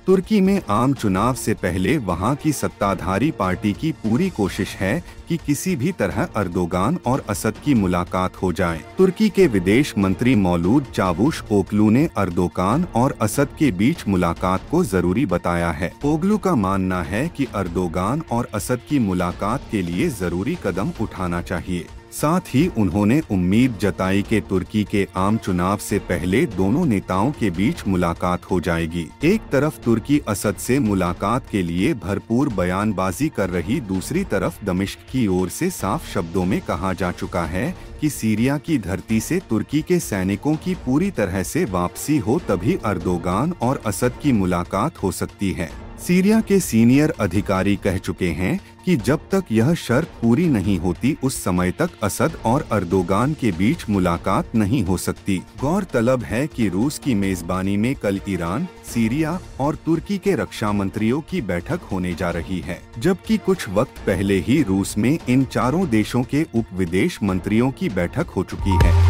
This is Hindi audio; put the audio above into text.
तुर्की में आम चुनाव से पहले वहां की सत्ताधारी पार्टी की पूरी कोशिश है कि किसी भी तरह अर्दोगान और असद की मुलाकात हो जाए। तुर्की के विदेश मंत्री मौलूद चावुशओगलू ने अर्दोगान और असद के बीच मुलाकात को जरूरी बताया है। ओगलू का मानना है कि अर्दोगान और असद की मुलाकात के लिए जरूरी कदम उठाना चाहिए। साथ ही उन्होंने उम्मीद जताई कि तुर्की के आम चुनाव से पहले दोनों नेताओं के बीच मुलाकात हो जाएगी। एक तरफ तुर्की असद से मुलाकात के लिए भरपूर बयानबाजी कर रही, दूसरी तरफ दमिश्क की ओर से साफ शब्दों में कहा जा चुका है कि सीरिया की धरती से तुर्की के सैनिकों की पूरी तरह से वापसी हो तभी अर्दोगान और असद की मुलाकात हो सकती है। सीरिया के सीनियर अधिकारी कह चुके हैं कि जब तक यह शर्त पूरी नहीं होती उस समय तक असद और अर्दोगान के बीच मुलाकात नहीं हो सकती। गौरतलब है कि रूस की मेजबानी में कल ईरान, सीरिया और तुर्की के रक्षा मंत्रियों की बैठक होने जा रही है, जबकि कुछ वक्त पहले ही रूस में इन चारों देशों के उप विदेश मंत्रियों की बैठक हो चुकी है।